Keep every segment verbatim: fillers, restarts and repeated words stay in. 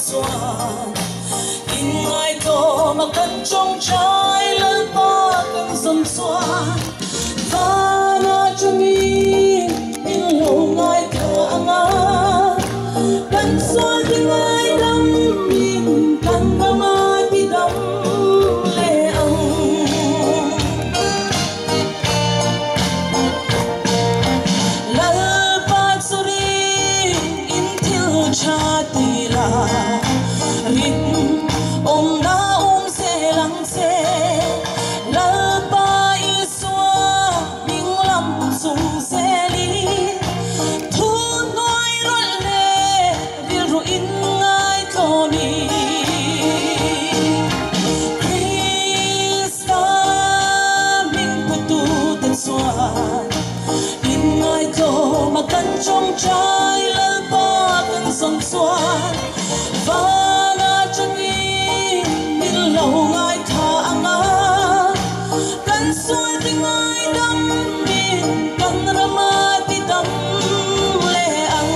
xoan in ai to mà cần trong trái lớn ba cần dần xoan và na cho mi in lâu ngài thở ngã cần xoan tiếng ai đắm mình cần ba ma đi đắm lệ ông lal pa suri in thiêu cha tira rin om na om se lang se lal pa iswa bing lam sung se li thu noi rol le vil ru in ngai thoni Krista bing putu tan swan in ngai tho mà cần trong trái lal pa cần song swan và na chân đi min lâu ngài thả ngã cần xuôi tình ai đắm mình cần rama ti đắm lệ ăn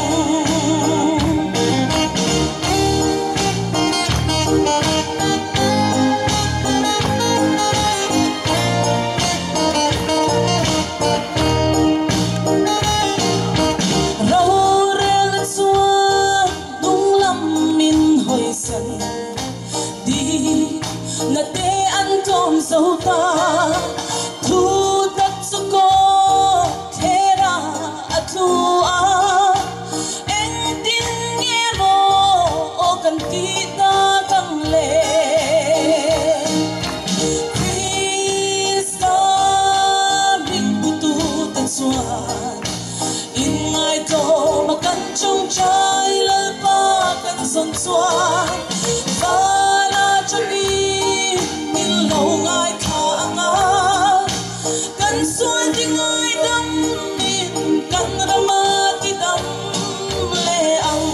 rau rel xuân đúng lắm min hồi sân đi na te ăn tôm dâu ta thu đất su cô thế ra à thu à em tin nghe lo ô cần tí ta căng lệ Krista bing putu tan xuan in ai to mà cần trong trái lal pa cần dần xuan và na cho đi min lâu ngài thả ngã cần xuôi tiếng ai đắm mình cần rama ti đắm lệ ông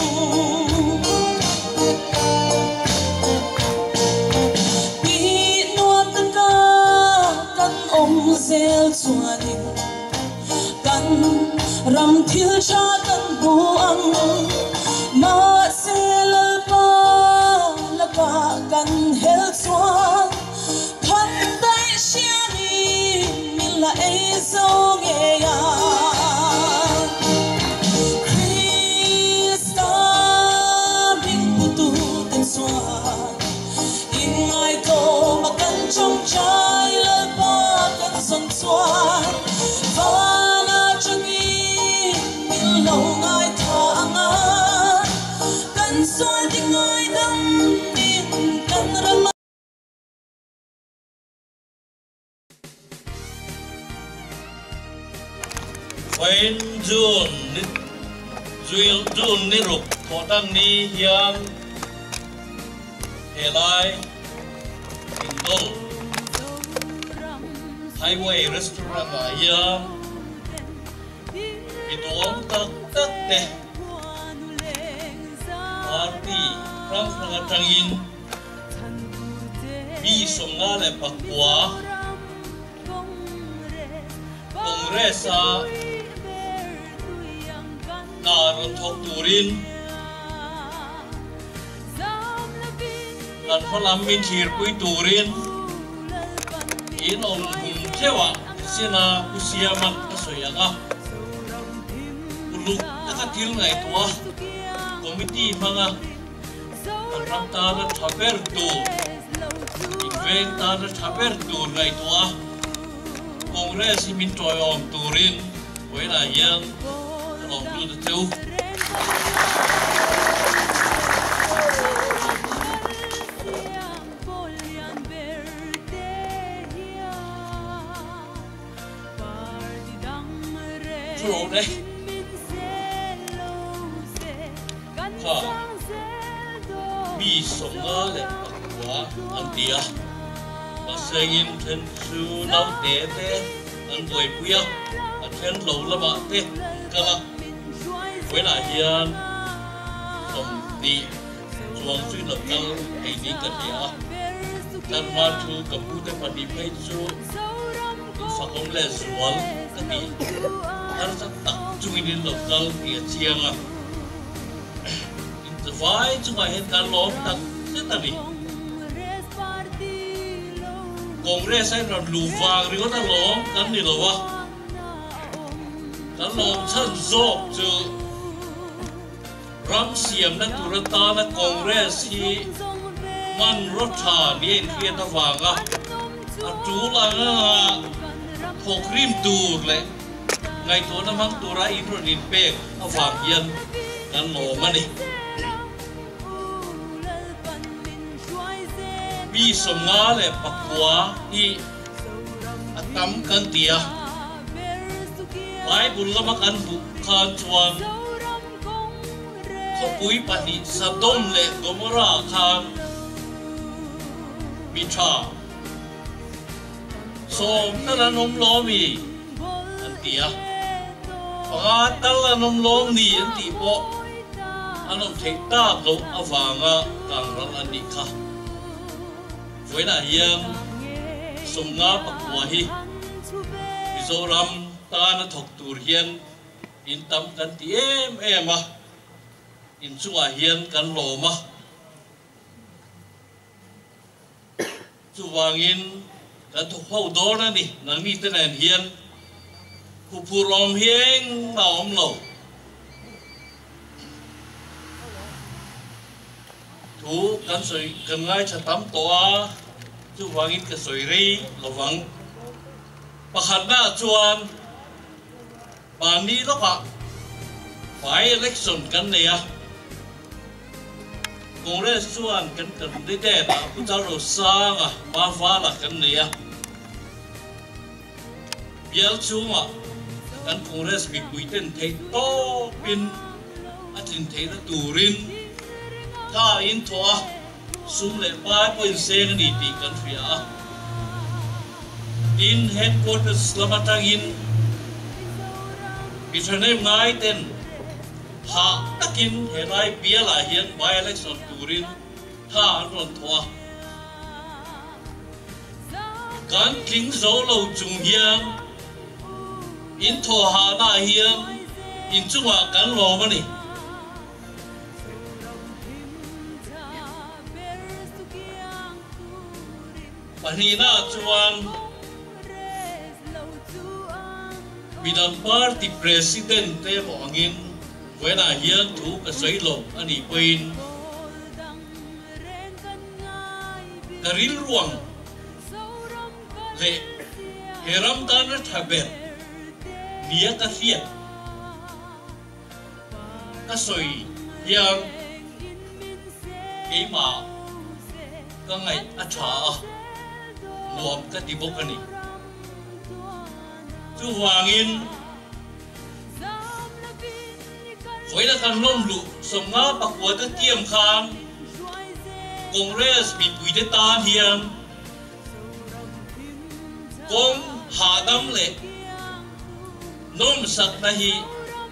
bị nuốt tất cả cần ôm rêu xua đình cần ram thiêu cha cần bù ăn mà sẽ lal pa là cả cần hết xoan thoát tay xia đi mình là ấy dâu nghe ya Krista bing putu tan xoan in ai to mà cần trong trái lal pa cần dần xoan và na chân đi min lâu ngài thả ngã cần xoan tiếng ai đắm mình cần rama When June June June ni rup thotan ni hiam helai indol highway restaurant la hiam ituam tak tak te party rang rang tangin mi somna le pakwa kongresa naron thok turin kan phalam min thir pui turin in om hun thewa sina usiaman kasoyanga uluk takatil ngai tua committee manga kan ta ra thaber tu event ta ra thaber tu ngai tua congress min toyom turin wela yang lòng du the two True đấy ha mi sống ngã lệ quá anh tia mà sinh thân su nấu té té anh tuổi bùi anh thân lâu là bạn té cả với lại hiền không đi chuông suy lập năng hay đi cần địa tan ma chu cầm bút để phần đi phê chu phật ông lệ ruột cái đi tan rất tập trung đi lập năng địa chiang à in the ไว้จุมาเห็นการล้อมตักเส้นตานีกงเรสให้เราลูฟางหรือว่าล้อมกันนี่หรอวะกันล้อมชั้นโซบเจอรำเสียมนักตุรตานักกงเรสที่มันรถชาเนี่ยเทียนตะวางอ่ะจูลังอ่ะหกริมตูดเลยไงตัวน้ำมันตัวไรอินโทรดินเป๊กเอาฝากเย็นกันหลงมันนี่มีสมงาเลยปักหัวที่ตั้มกันเตียไว้บุญละมักันบุคานชวนเขาปุยปฏิสะดมเลยกมราคานมิชาสมนั่นนมล้อมีอันเตียปาตะละนมล้อนี่อันตีโปอันนมเทตาโตอฟางะกังรังอันนี้ค่ะไว้น่ะยังสมงาปักหัวฮิมิโซรัมตาณถกตูเฮียนอินตัมกันตีเอ็มเอ็มะอินชัวเฮียนกันโลมะสุวางินกันทุกเข้าโดนนี่นังนี่ตั้งแต่เฮียนผู้ผู้รอมเฮียงมาอมโลถูกกันสวยกันง่ายจะตั้มตัวสุวางินกันสวยรีระวังประคันหน้าชวนป่านนี้แล้วปะไฟเล็กส่วนกันเนี่ยกงเรสส่วนกันกันได้แต่ละพุทธรูปสร้างอ่ะมาฟ้าละกันเนี่ยเบี้ยชูอ่ะกันกงเรสมีกุยเต้นเทโตปินอาทิตย์เทตตูรินถ้าอินทัวซุ่มเล่ไปปุ่นเซงดีตีกันเฟียอินเฮดโคตรสลามาตังอินพิจารณาง่ายเต้นหาตะกินเห็นไรเบียละเฮียนไว้เล็กส่วนตูรินท่าร้อนทัวการทิ้งโซโลจุงเฮียนอินทัวหาหน้าเฮียนอินจุงว่ากันรอมันนี่ปัจจุบันจวนบิดาพาร์ติประธานเตะบอลงินเวลาเฮียนถูกกระสุนลงอันนี้เป็นกระริลรวงเละเฮรัมตานรัฐบาลเนียกเสียกระสุนยังเอ็มาก็ไงอาชารวมกันที่บุกนี่จูวางินไว้ละกันล้มลุสมงาปักหัวตะเกียมคางกงเรสมีปุยเดตาเฮียนกงหาดำเล็กน้มสักนาฮี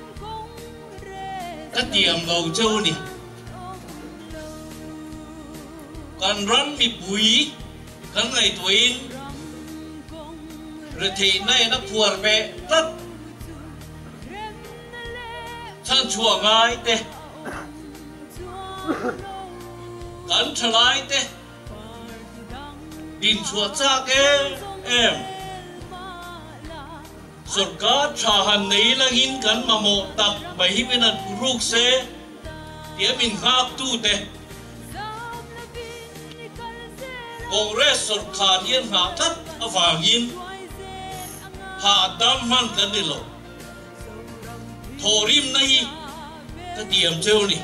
ตะเกียมเราเจ้านี่การรันมีปุยกันไงตัวอินเรทีในนักพัวเปตัดท่านชัวง่ายเตะกันทลายเตะดินชัวจากเอ็มเอ็มสุดการชาหันนี้ละหินกันมาโมตักไปให้เป็นอันรูกเสเดี๋ยวมินหักตู้เตะกงเรสสุดขาดเย็นหาทัดอฟางยินหาดำมันกันนี่หรอโทริมนี่ก็เตรียมเจ้านี่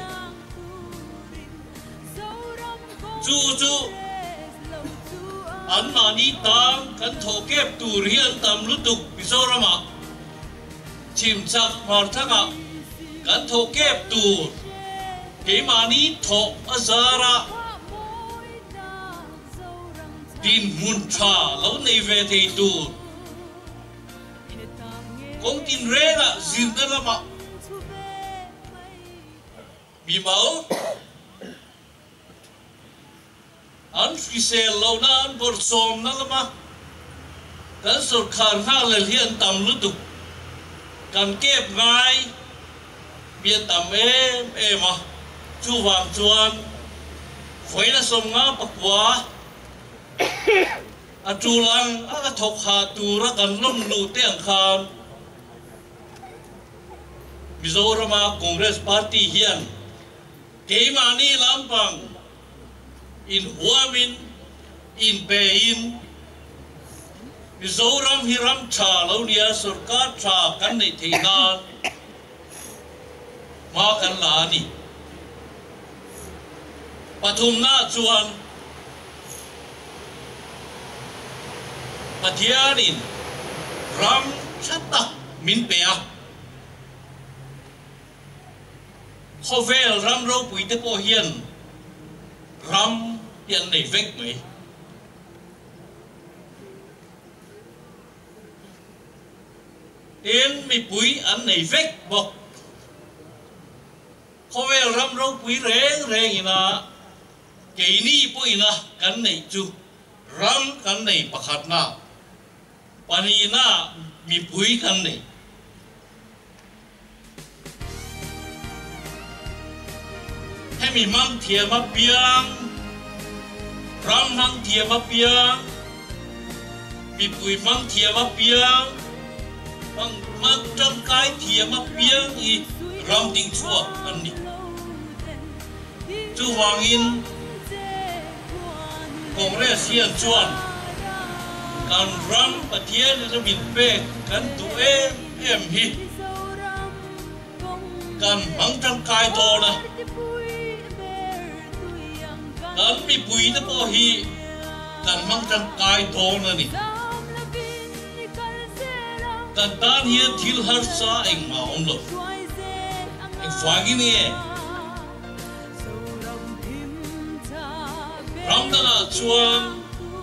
จูจูอันนานี้ตามกันโทเก็บตูเรียนตามลุตุกพิโซรามาชิมจักมาร์ทักกันโทเก็บตูเกมานี้โทอาซาระดินมุนชาแล้วในเวทีตูกงตินเรน่ะจินตนามามีเมาอันฟิเซลเรานั่นบทสมนั่นละมากันสุดขาดห้าเลยเฮียนตำลุตุกันเก็บง่ายเบียดตำเอ็มเอ็มอ่ะช chu wang chuan khoi la som nga pakwa a chu lang a thok ha tu ra kan lom lu te ang khan Mizoram Congress Party hian keimani lampang in huamin in pein Mizoram hiram cha lo nia sarkar cha kan nei theina ma kan la ni pathum na chuan pathianin ram chata min pea khovel ram ro pui te po hian ram hian nei vek mai Yên mi bụi anh này vết bọc Khó về râm râu bụi rẽ rẽ như na Kể ni bụi na Cắn này chú Râm cắn này bạc hạt na Bà ni na mi bụi cắn này Hay mi măng thìa mà biang Râm măng thìa mà biang Mi bụi măng thìa mà biang Mang mang trong cái thìa mà biếng y ram tình chua anh đi chú Hoàng In Congress hiền chuan kan ram pathian ra min pe kan tu em em hi kan mang trong cái to na kan mi pui na po hi kan mang trong cái to na ni Kan tan hiền thil har sa anh mà ông lo anh phá cái này ram da la chuan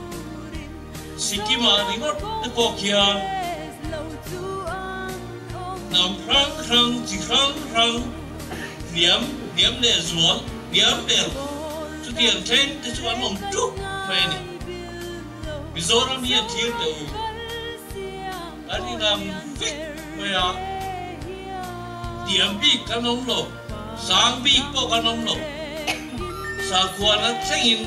sikima ringot te ko kia nam rang rang chi rang rang niam niam le zuan niam le chu tiền trên te chuan mong chu phải ni Mizoram hiền thil te anh đi làm việc về à điểm bị cái nông lộ sáng bị có cái nông lộ sáng qua nó sẽ in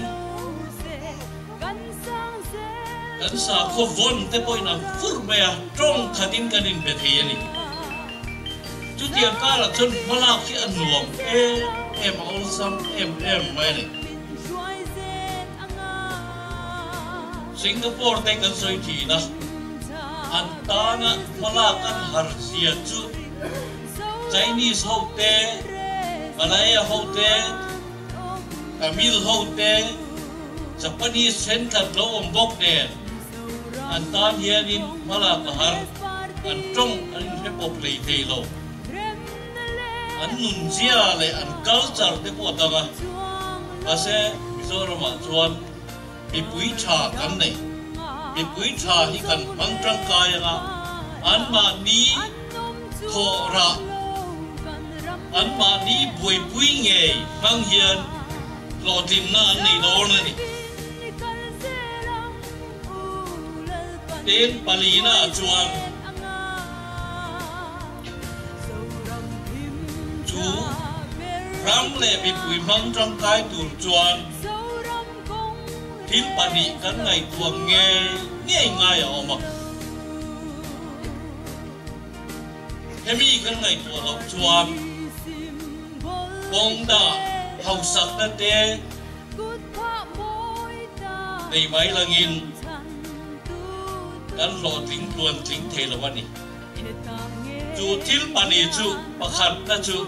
cái sáng có vốn thế bôi nào phur về à trong khát tin cái đình về thế này chút tiền cả là chân mà làm khi ăn nuông em em ao xăm em em vậy này Singapore đây cái soi thì đó Antana malakan harsia chu Chinese hote Malaya hote Tamil hote Japanese central lo om bok de Antan hianin malaka har Antong anin hepo play te lo An nun zia le an culture te po tanga Kasi Mizoram chuan mi pui cha kan nei mi pui cha hi kan mang trang kaya nga an ma ni tho ra an ma ni bui pui nge mang hiền lo tin na an nei do na ni ten palina chuan chu ram le mi pui mang trang kai tur chuan Thil pani kan ngai tuang nghe nghe ngai a oma hemi kan ngai tu lo chuan bong da hau sak na te nei mai langin kan lo ting tuan ting the lo wani chu thil pani chu pakhat na chu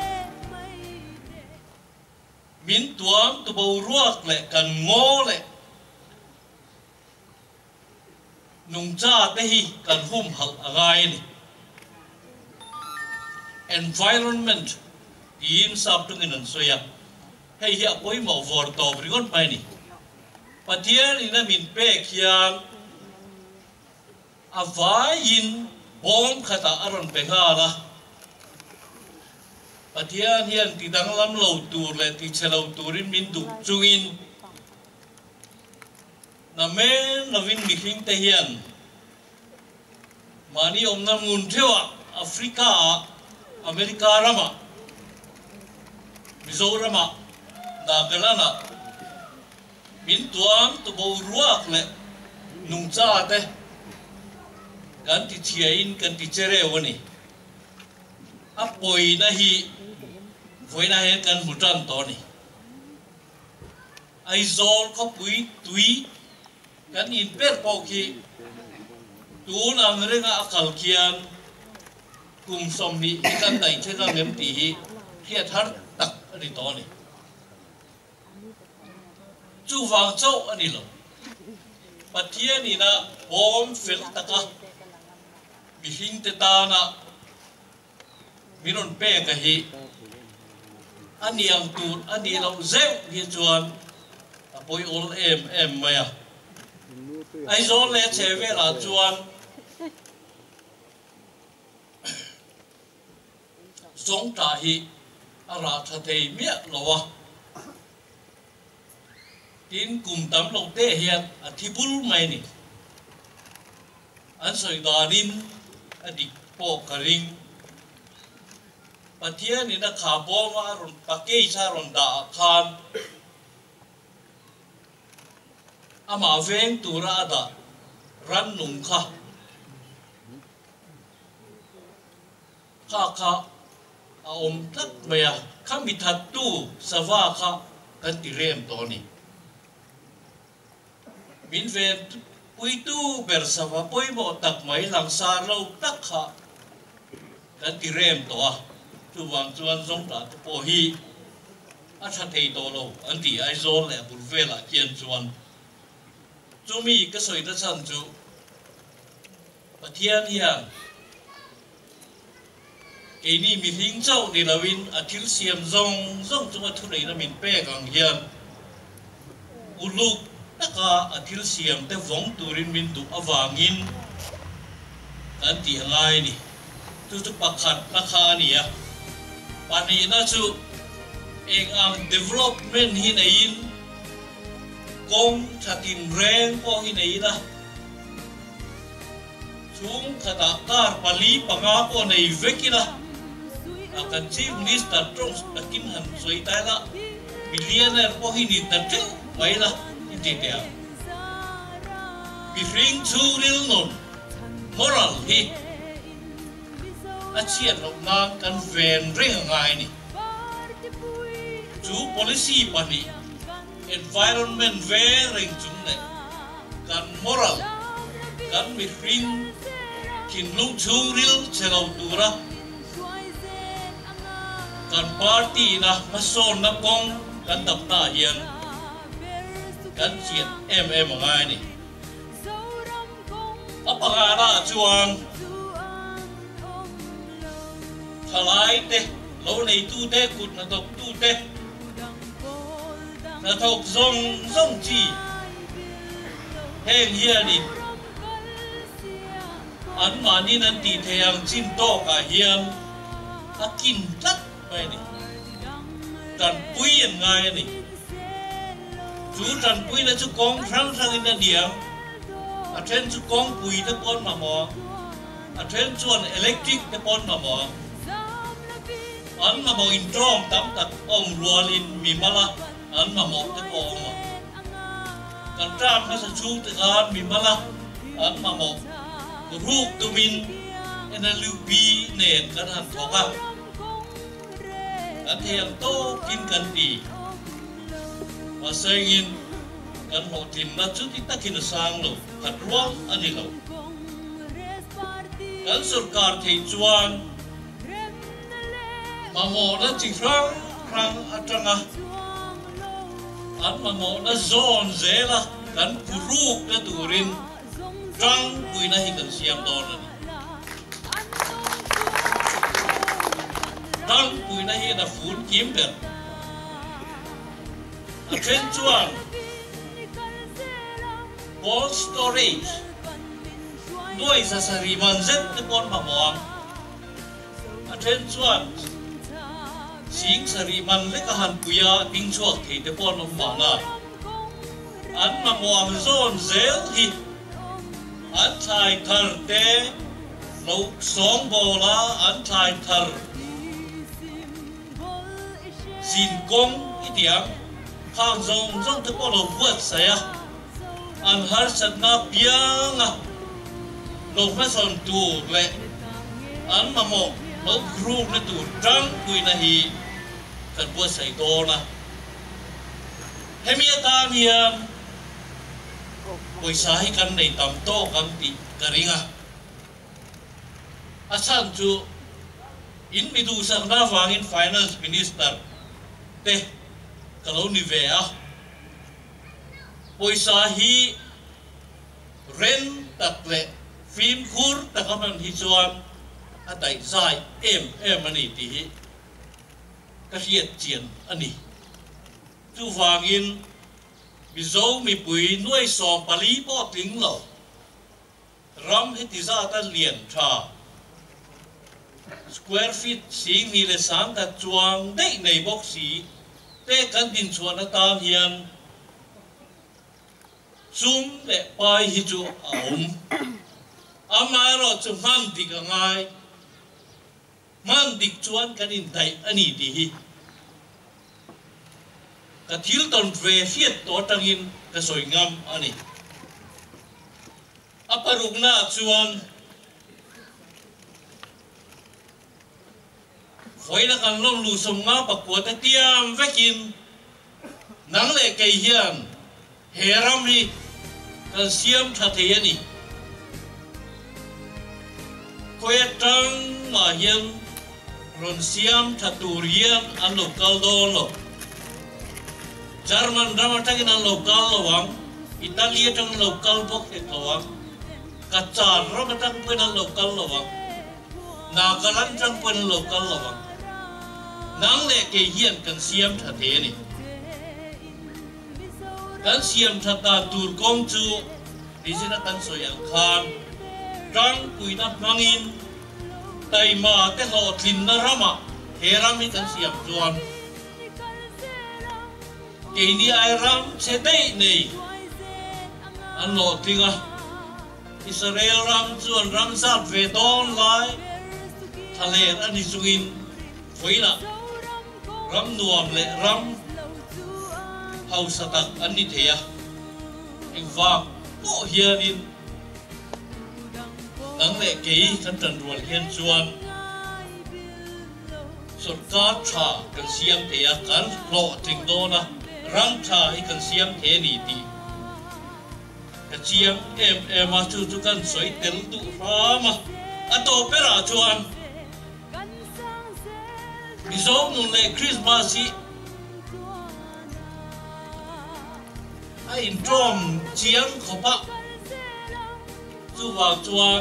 min tuam tu bau ruak le kan ngo le nung cha te hi kan hum hal agai ni environment in sap tung in soya hei hi apoi mo vor to brigon pai ni pathian ina min pe khiang avai in bom khata aron pe nga la Pathian hian ti dang lam lo tur le ti chelo turin min du chungin na men na vin mi hing te hian mani om na mun thewa Africa America rama Mizoram à Nagaland à min tuam tu bầu ruak le nung cha te kan ti chiain kan ti chere wani apoi na hi voi na he kan mutan to ni ai zol ko pui tui kan in per po ki tu na ngrenga akal kian kum som ni kan dai che ga ngem ti hi hiat har tak ri to ni chu wang châu ani lo pathian ni na bom fel taka mi hing te ta na miron pe ka hi ani ang tu ani lo zeu hi chuan apoi ol em em maya ai zo le che ve la chuan zong ta hi ara tha thei mia lo tin cùng tấm lộc tê hiện à thi bul mai ni an soi danin a dik po karing pathia ni na kha bo ma ron pakei sa ron da khan ama veng tura da ran nung kha kha kha a om tak maya khami that tu sawa kha kan ti rem to ni min ven pui tu bersama pui mo tak mai lang sa lo tak kha kan ti rem to a chu wang chuan zong ta po hi a tha thei to lo an ti ai zol le bul vela kian chuan chu mi ka soi da chan chu pathian hian ke ni mi hing chau ni lawin a thil siam zong zong chu ma thu nei na min pe gang hian uluk taka athil siam te vong turin min du awangin kan ti ngai ni tu tu pakhat na kha ni ya pani na chu eng ang development hi nei in kong thatin reng ko hi nei da chung khata kar pali panga ko nei vekina akan chief minister trong takin han soi tai la millionaire ko hi ni ta chu mai la Tidak, biring curil non moral hi, acian lok nang kan ven ring ngai ni, chu policy pani, environment ve ring chung ne, kan moral, kan biring kin lung curil celau dura, kan party na mason na kong kan dap na hian. Kan chuyện em em ở ngay này, ấp ở ra chuang, thà lái tê, lâu này tu tê cụt là độc tu tê, là thọc rong rong chỉ, hèn hiền đi, anh mà đi nên tì thèm chín to cả hiền, à kín tất vậy này, cần quý anh ngay này. Chú trần quý là chú con răng răng in là điểm à trên chú con quý là con mà mò à trên chuan electric là con mà mò anh mà mò in trom tắm tật ông ruột in mì mala anh mà mò cái con mà cần tram nó sẽ chú tự gan mì mala anh mà mò ruột tụi mình anh là lưu bi nền cái hàng thọ cao anh thiền tô kinh cần đi và xây in kan ho tim na chu ti takin sang lo khat ruang ani lo kan sarkar thei chuan mamo na chi rang rang atanga an mamo na zon zela kan puruk na turin rang pui na hi kan siam don ani rang pui na hi na phun kim ber a chen chuan cold storage nuôi sa sari man zet te pon ma moang a then chuan sing sari man le ka han puya ting chuak thei te pon ma nga an ma moang zon zel hi an thai thar te lo song bola an thai thar xin công ít tiếng khang rong rong thức bao lâu vượt say à anh har sát na piang à lâu mấy son tu lệ anh mà một lâu group na tu trăng quy na hi cần vượt say to na hemi ta hiền buổi sáng cần này tầm to cần tị cái ringa asan chu in mi du sang na wangin finance minister te kalau ni ve a poisa hi ren tak le phim khur takaman hi chuan atai zai em em ani ti hi ka hiat chian ani chu wangin mi zo mi pui nuai so pali po ting lo ram hi ti za ta lian tha square feet si mi le sang ta chuang dei nei bok si te kan din chuan ta hian zum le pai hi chu aum ama ro chu man dik angai man dik chuan kan in dai ani di hi ka thil ton ve fiat to tangin ka soi ngam ani aparugna chuan khoi la kan long lu som nga pakwa ta tiam vekin nang le kai hian heram hi kan siam tha the ani khoi tang ma hian ron siam tha turian an lokal don lo Jerman drama tagin ang lokal lawang Italia tang lokal bok it lawang Kachar rama tang pun ang lokal lawang Nagaland tang pun ang lokal lawang nang le ke hian kan siam tha the ni kan siam tha ta tur kong chu isina kan soyang khan rang puina mangin tai ma te ho thin na rama heram hi kan siam chuan ke ni ai ram che dei nei an lo tinga Israel ram chuan ram sat ve don lai thale ani chungin khoila ram nuam le ram hau satak ani theya eng va po hianin nang le kei kan tan rual hian chuan sarkar tha kan siam theya kan lo ting dona ram tha hi kan siam the ni ti ka chiam em em ma chu chu kan soi tel tu rama ato pera chuan Bizong nung le Christmas hi ai in trom chiang khopa chu wa chuan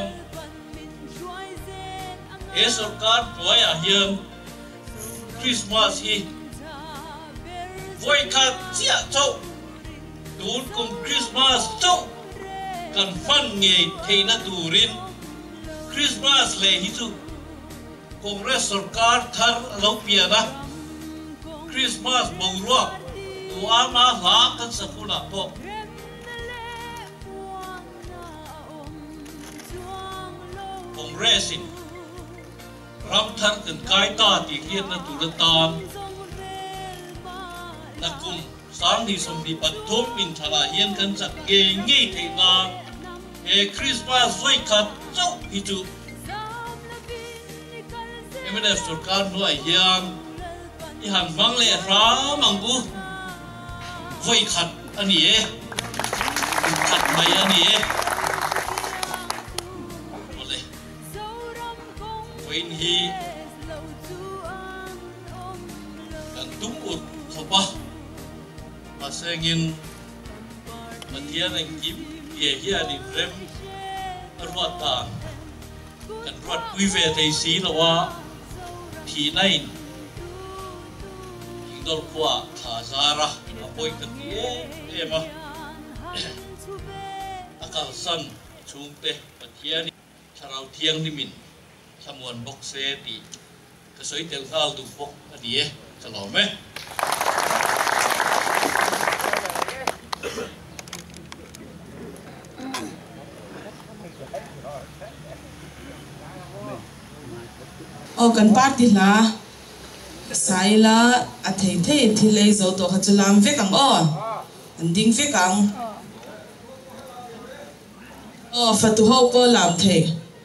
e sarkar toy a hian Christmas hi voi khat chia chau tun kum Christmas chau kan fan nge theina turin Christmas le hi chu Congress sarkar thar lo piana Christmas bawra tu ama la kan sakuna po Congress in ram thar kan kai ta ti hian na turatan nakum sang ni som di pathom in thala hian kan chak ge nge theina e Christmas voi khat chau hi chu em đã sốt cao nuôi hiang, đi hàng vắng lệ ra mang bu, vội khát anh ấy, khát mày anh ấy, rồi, vội hi, cần tung ụt không ba, mà sẽ nghiên, mà thiên anh kiếm, ye hi anh rem, ruột tàn, cần ruột quy về thầy sĩ là wa. Thì này hình đôi qua thả ra ra là bôi cái kia em à akal san chung te pathian charau thiang ni min samuan bok se ti ka soi tel hal du bok adie chalo me o kan party la sai la a thei thei thil ei zo to kha chulam ve kang o an ding ve kang o fatu ho po lam thei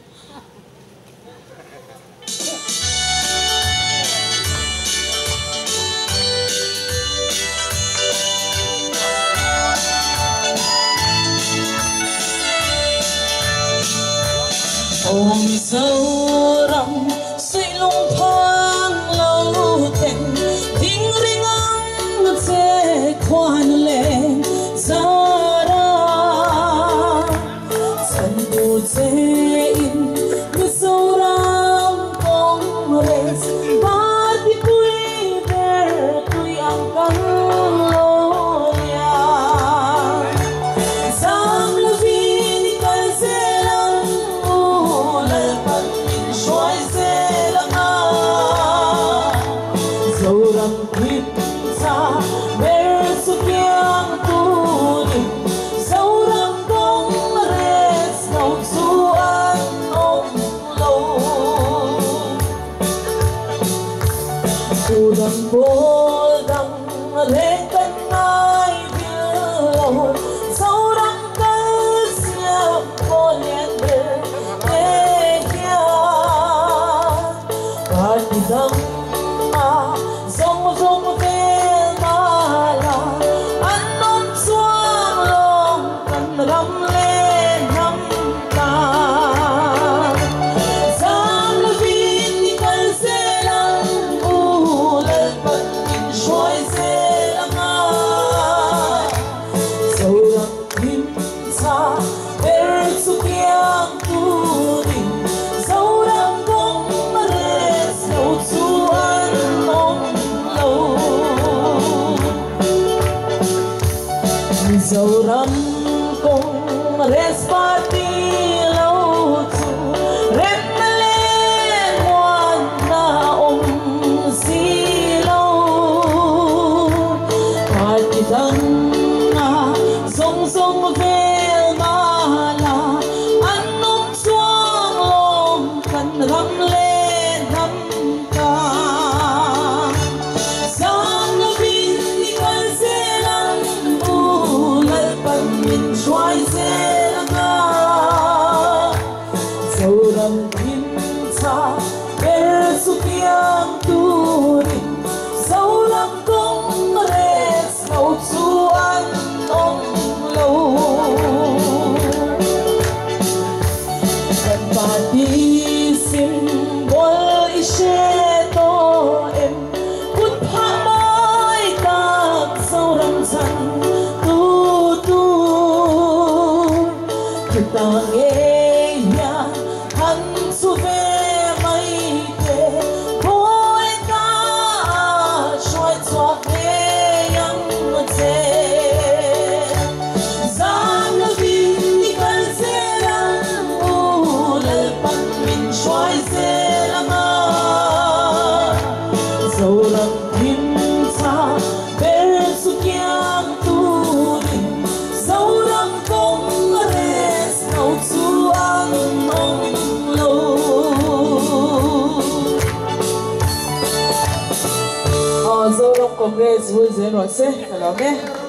ôm sâu rậm suy lung thoáng lâu thèn tiếng ring ăn ngất dễ khoan lên ra ra chân bù dễ in như sâu ram bóng rê ba đi bụi bè tui ăn cắn lô nhà giang là vì đi cái dễ lắm xoay xe lặng à dầu răng thịt xa bê su kiang tu đi dầu răng công rê sầu su ăn ôm lâu tu răng bố răng rê cân ai biêu lâu dầu răng cân xia bố liền bê dâng à dòng dòng về mà là ăn non xoang lòng cần rắm lên năm ta giang là vì đi cần xe lăng u lên bận mình xoay xe lăng à dầu lăng kim xa bê su kiang tu đi dầu lăng công dầu rắm công res party lâu chu rem lên ngoan na om si lâu party dang na song song về mà là ăn nôm xoang lom cần rắm lên năm ca giang là vì đi cần xe lăng mình xoay xe lăng à dầu răng kim xa bê su kiang tu đi dầu lăng công rê sầu su ăn ôm lâu cần bà đi xin bol ishe to em cút pha mai các dầu răng răng ta nghe nhà hắn su về mây về thôi ta xoay xoa về yang dễ giang là vì đi cần dễ lắm u lời bằng mình xoay dễ lắm à dầu lăng kim xa bê su kiang tu đi dầu lăng công su ăn mong lâu ờ dâu đông công nghệ vui dễ nói xe phải lắm nhé.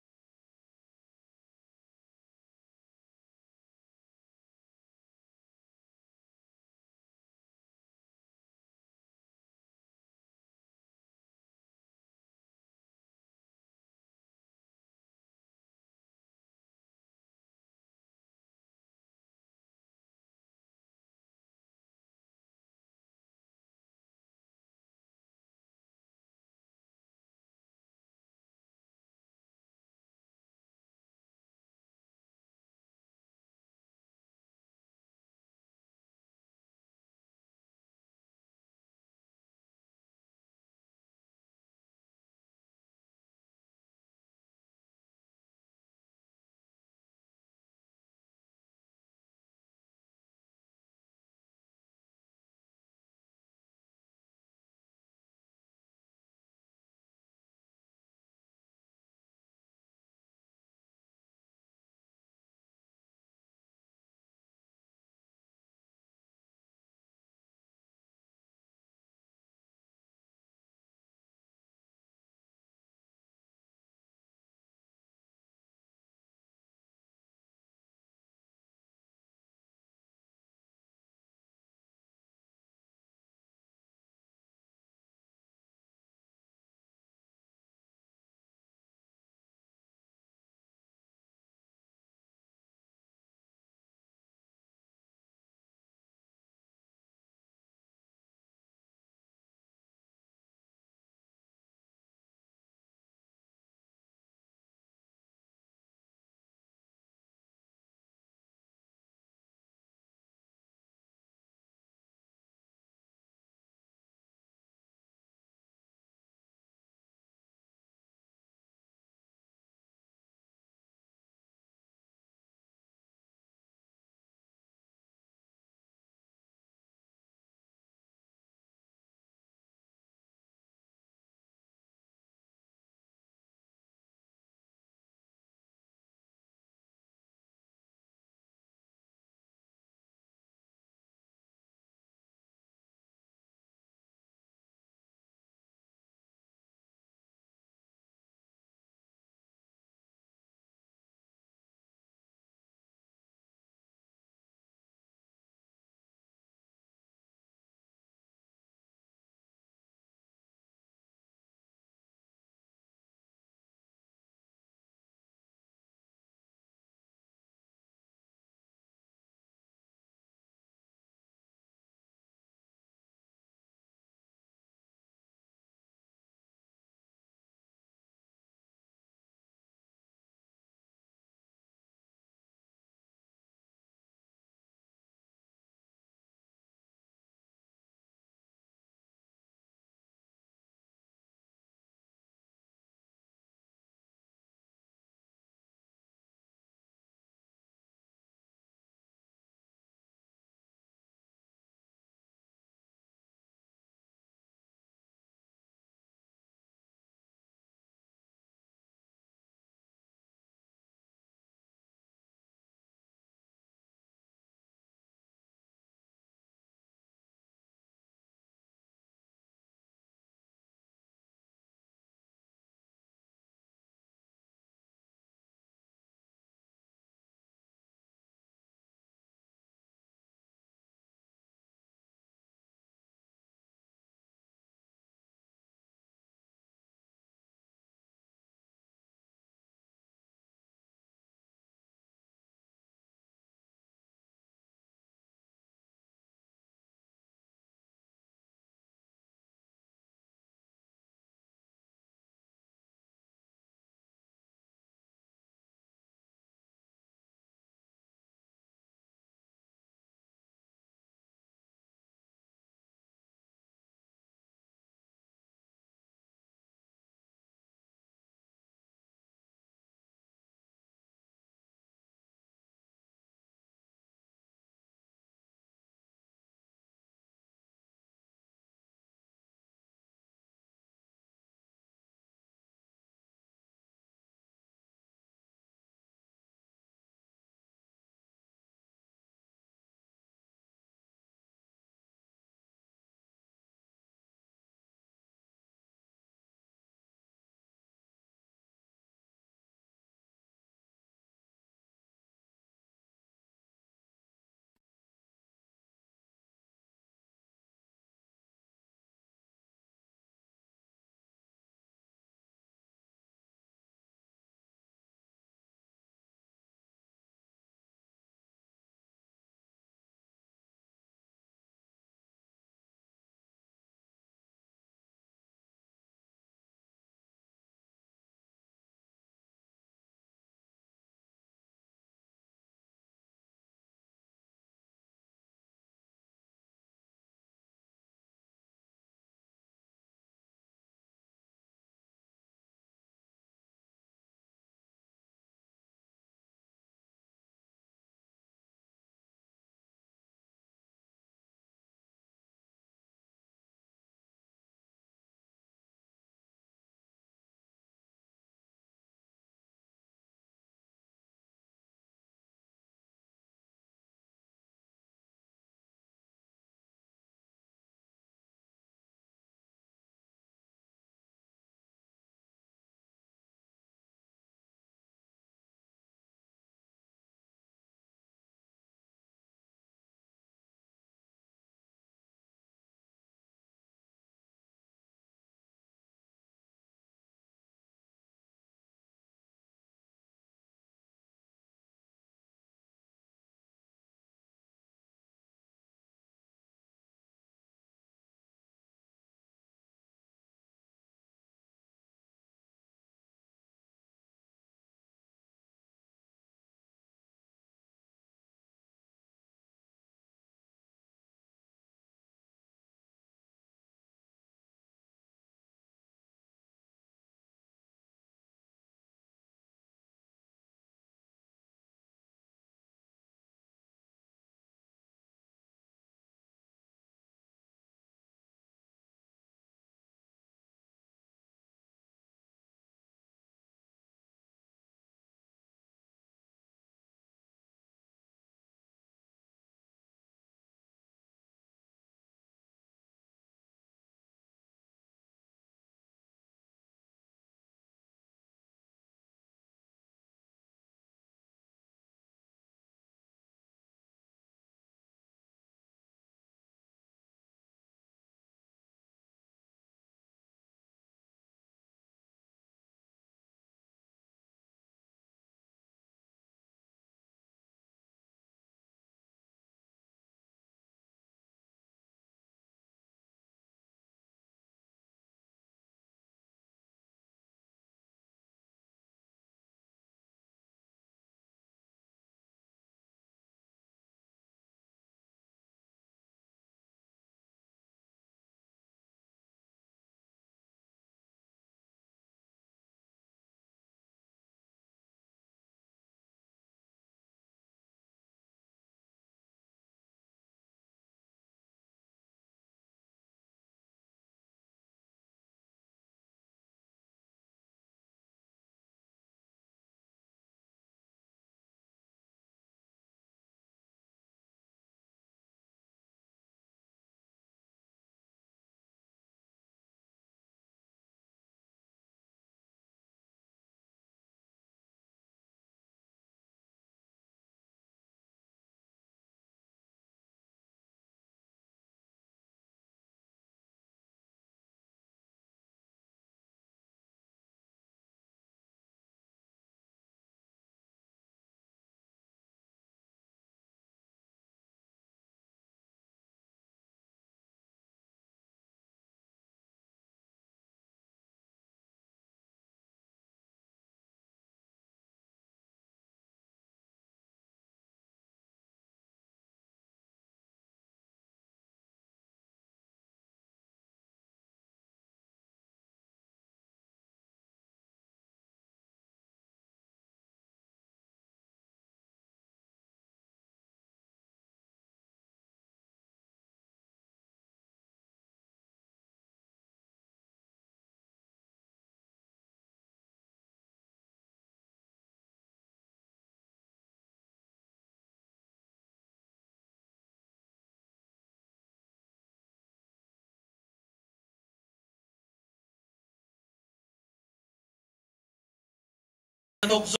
độc